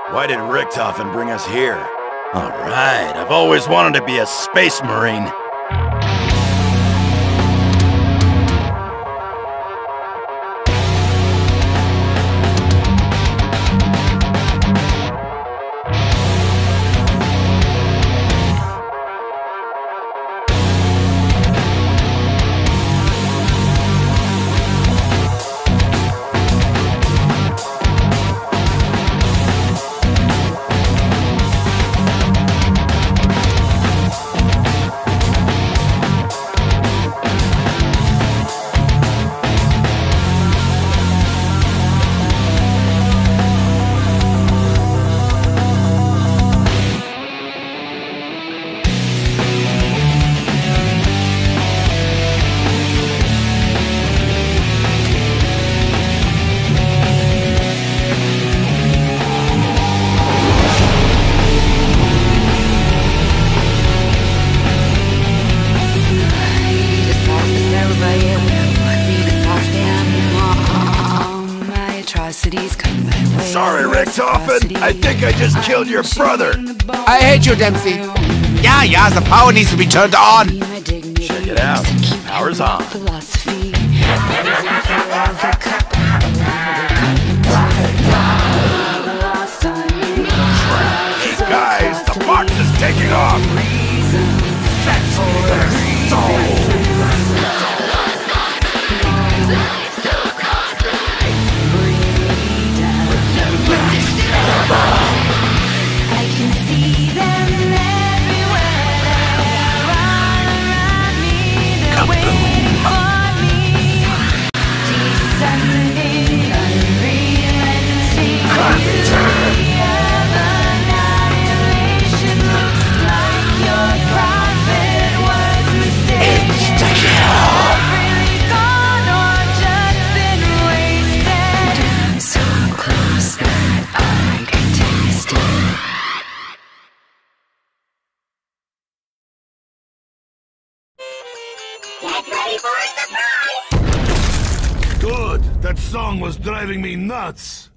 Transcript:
Why did Richtofen bring us here? Alright, I've always wanted to be a space marine. Sorry, Richtofen. I think I just killed your brother. I hate you, Dempsey. Yeah, the power needs to be turned on. Check it out. Power's on. Hey guys, the box is taking off. That's their soul. Get ready for a surprise! Good! That song was driving me nuts!